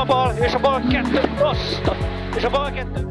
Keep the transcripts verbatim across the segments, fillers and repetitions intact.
bal, és a bal kettő, rossz, és a bal kettő.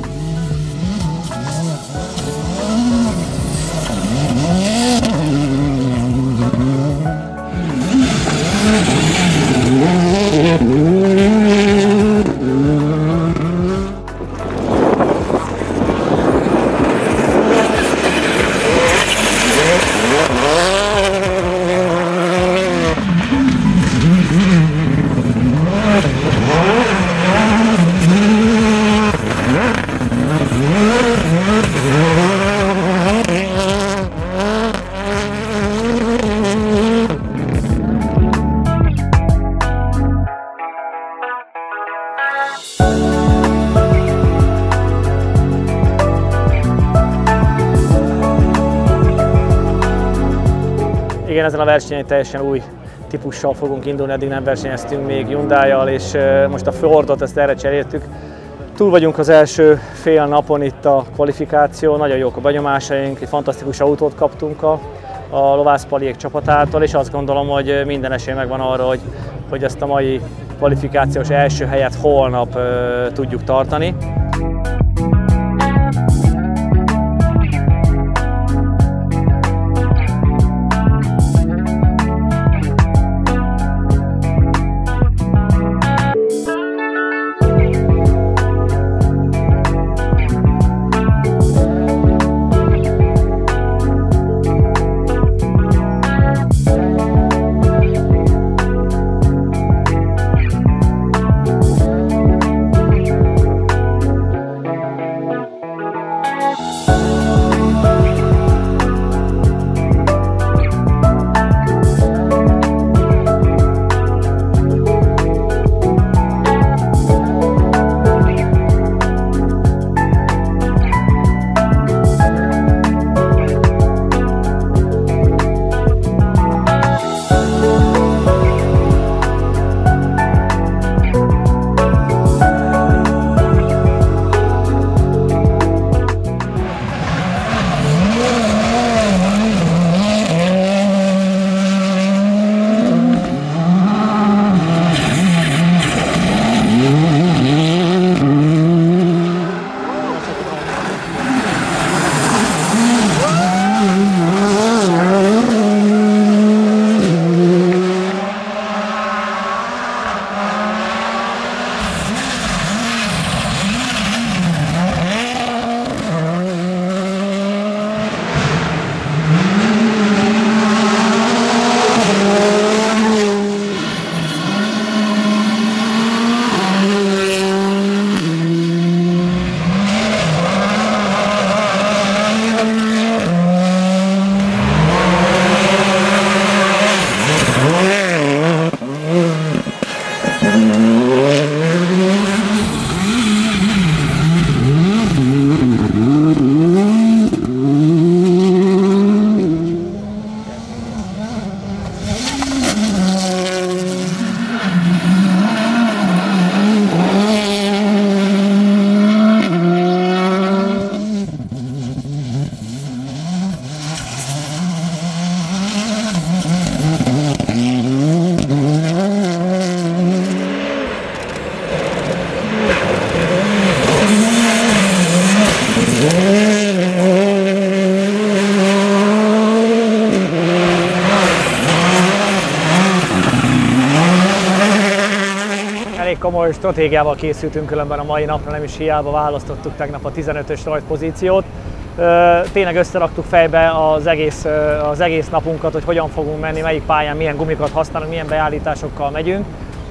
Igen, ezen a versenyen teljesen új típussal fogunk indulni, eddig nem versenyeztünk még Hyundai-jal, és most a Fordot ezt erre cseréltük. Túl vagyunk az első fél napon itt a kvalifikáció, nagyon jók a benyomásaink, egy fantasztikus autót kaptunk a, a lovászpaliék csapatától, és azt gondolom, hogy minden esély megvan arra, hogy, hogy ezt a mai kvalifikációs első helyet holnap uh, tudjuk tartani. Komoly stratégiával készültünk különben a mai napra, nem is hiába választottuk tegnap a tizenötös rajt pozíciót. Tényleg összeraktuk fejbe az egész, az egész napunkat, hogy hogyan fogunk menni, melyik pályán, milyen gumikat használunk, milyen beállításokkal megyünk.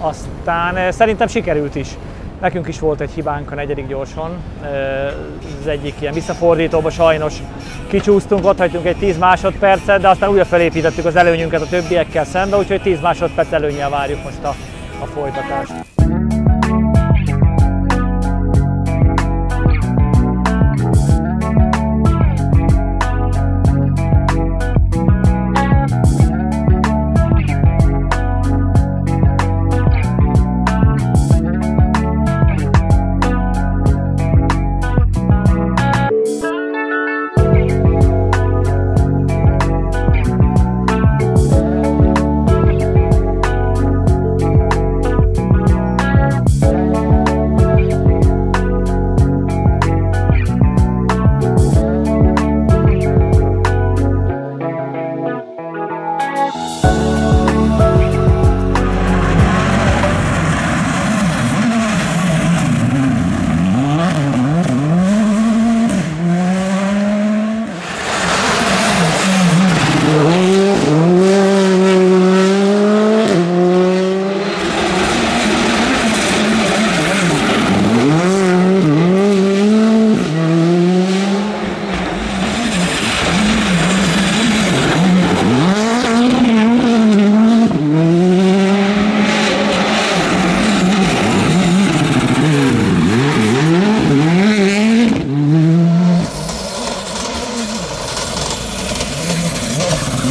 Aztán szerintem sikerült is. Nekünk is volt egy hibánk a negyedik gyorson. Az egyik ilyen visszafordítóba sajnos kicsúsztunk, ott hagytunk egy tíz másodpercet, de aztán újra felépítettük az előnyünket a többiekkel szembe, úgyhogy tíz másodperc előnnyel várjuk most a, a folytatást.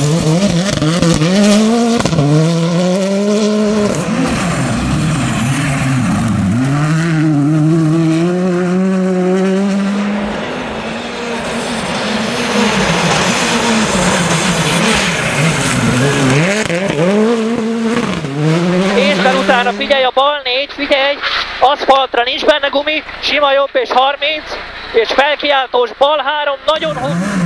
Utána figyelj a bal négy, figyelj, aszfaltra nincs benne gumi, sima jobb és harminc, és felkiáltós bal három, nagyon hosszú.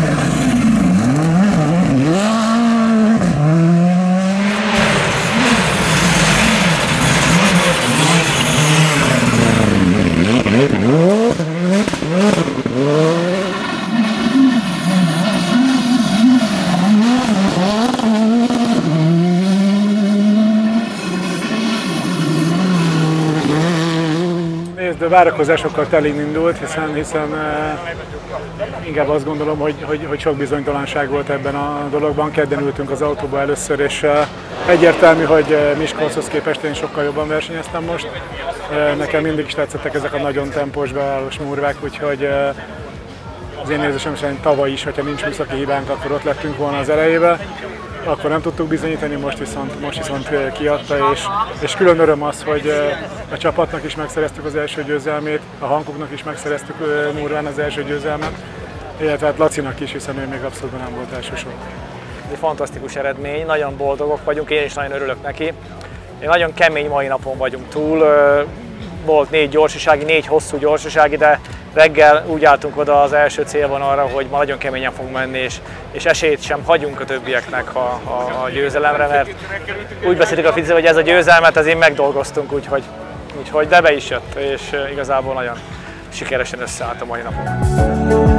De várakozásokkal telén indult, hiszen, hiszen uh, inkább azt gondolom, hogy, hogy, hogy sok bizonytalanság volt ebben a dologban. Kedden ültünk az autóba először, és uh, egyértelmű, hogy uh, Miskolchoz képest én sokkal jobban versenyeztem most. Uh, nekem mindig is tetszettek ezek a nagyon tempós, beállós murvák, úgyhogy uh, az én érzésem szerint tavaly is, hogyha nincs műszaki hibánk, akkor ott lettünk volna az elejébe. Akkor nem tudtuk bizonyítani, most viszont, most viszont kiadta, és, és külön öröm az, hogy a csapatnak is megszereztük az első győzelmét, a Hankoknak is megszereztük Murván az első győzelmet, illetve hát Lacinak is, hiszen ő még abszolút nem volt elsősorban. Egy fantasztikus eredmény, nagyon boldogok vagyunk, én is nagyon örülök neki. Egy nagyon kemény mai napon vagyunk túl, volt négy gyorsasági, négy hosszú gyorsasági, de reggel úgy álltunk oda az első célvonalra, hogy ma nagyon keményen fogunk menni, és, és esélyt sem hagyunk a többieknek a, a, a győzelemre, mert úgy beszéltük a Fici, hogy ez a győzelmet azért megdolgoztunk, úgyhogy, úgyhogy de be is jött, és igazából nagyon sikeresen összeállt a mai napon.